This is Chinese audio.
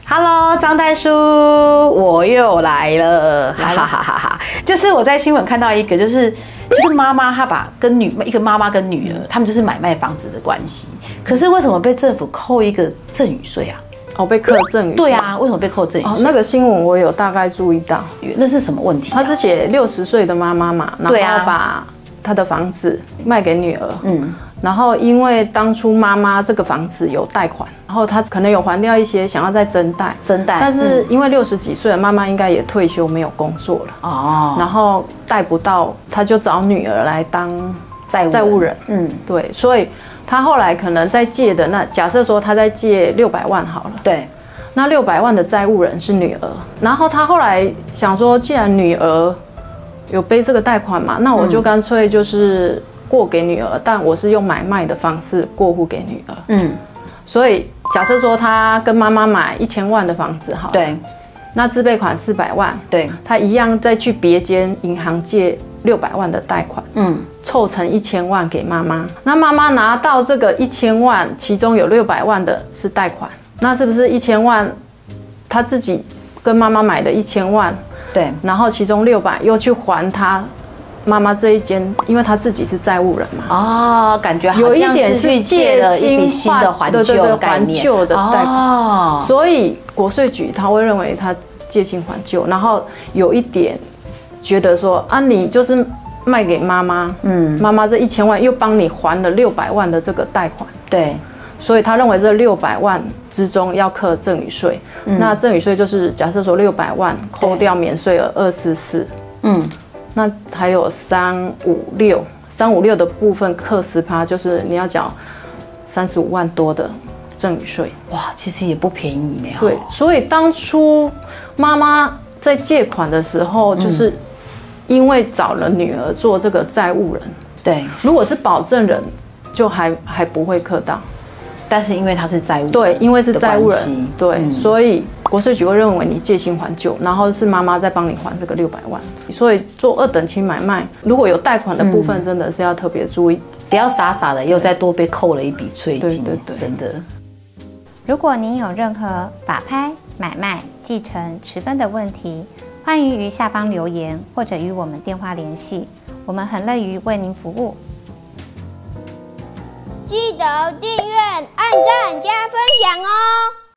Hello， 张代书，我又来了，哈哈哈哈哈！就是我在新闻看到一个，就是妈妈她把一个妈妈跟女儿，他们就是买卖房子的关系，可是为什么被政府扣一个赠与税啊？ 哦，被课赠与税。 对啊，为什么被扣赠与税？ 那个新闻我有大概注意到， 那是什么问题？ 他是写60岁的妈妈嘛，然后把她的房子卖给女儿，然后因为当初妈妈这个房子有贷款，然后她可能有还掉一些，想要再增贷，但是因为60几岁的妈妈应该也退休没有工作了，哦，然后贷不到，她就找女儿来当债务人，对，所以她后来可能在借的假设说她在借600万好了， 对， 那600万的债务人是女儿，然后她后来想说，既然女儿有背这个贷款嘛，那我就干脆就是过给女儿，但我是用买卖的方式过户给女儿。所以假设说她跟妈妈买1000万的房子，好，对，那自备款400万，对，她一样再去别间银行借600万的贷款，凑成1000万给妈妈。那妈妈拿到这个1000万，其中有600万的是贷款，那是不是1000万？她自己跟妈妈买的1000万，对，然后其中600又去还她妈妈这一间，因为她自己是债务人嘛。哦， 感觉有一点是借了一笔新的还旧的概念，还旧的贷款。所以国税局他会认为他借新还旧，然后有一点觉得说啊，你就是卖给妈妈，妈妈这1000万又帮你还了600万的这个贷款，对。所以他认为这600万之中要课赠与税，那赠与税就是假设说600万扣掉免税额244，那还有356的部分课10%，就是你要缴35万多的赠与税。哇， 其实也不便宜呢。 对，所以当初妈妈在借款的时候，就是因为找了女儿做这个债务人，对，如果是保证人，就还不会课到。 但是因为他是债务人， 对，因为是债务人，对，所以国税局会认为你借新还旧，然后是妈妈在帮你还这个600万，所以做2等亲买卖，如果有贷款的部分，真的是要特别注意， 不要傻傻的又再多被扣了一笔税金。对，真的。 如果您有任何法拍、买卖、继承、持分的问题，欢迎于下方留言或者与我们电话联系，我们很乐于为您服务。 记得订阅、按赞、加分享哦！